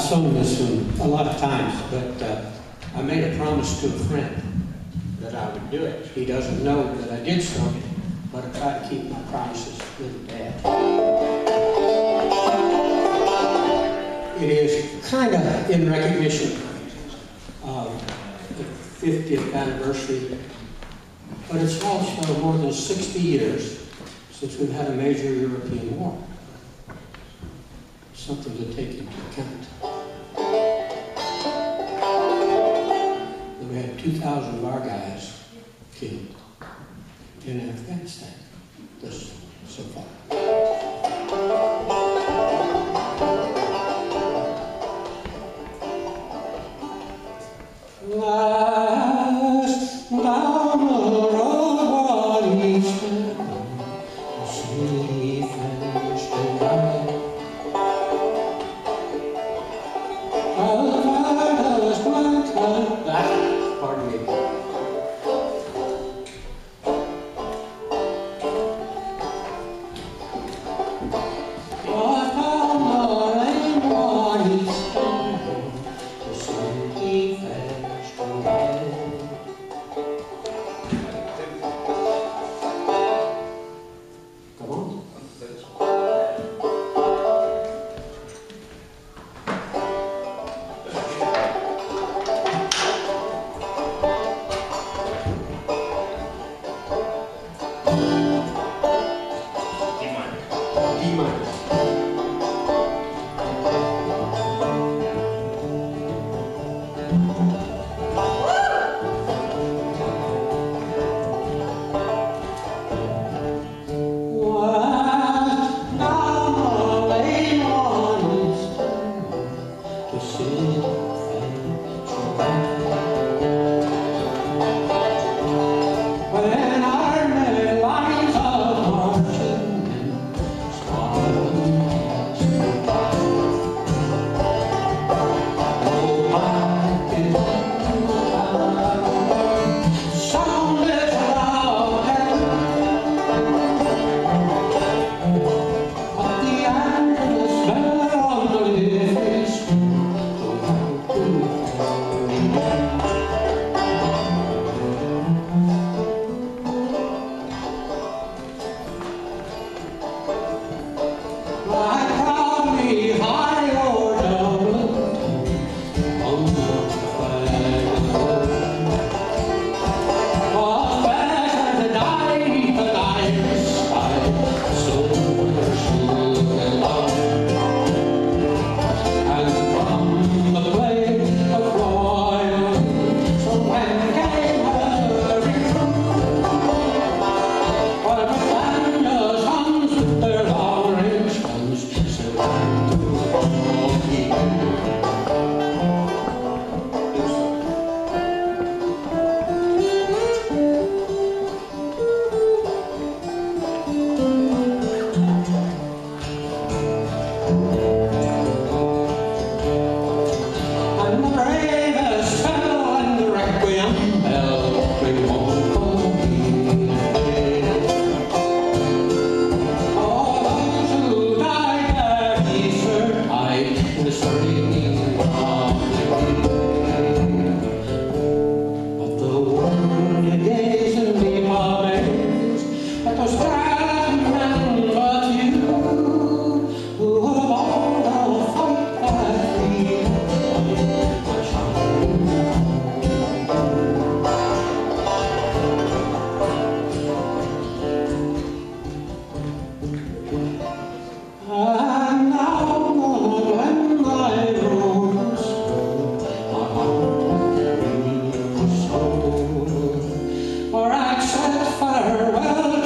sung this one a lot of times, but I made a promise to a friend that I would do it. He doesn't know that I did sing it, but I try to keep my promises good and bad. It is kind of in recognition of the 50th anniversary, but it's also more than 60 years since we've had a major European war. Something to take into account. We had 2,000 of our guys killed in Afghanistan so far. Last down the road one Easter, the city finished the night. Pardon me. Farewell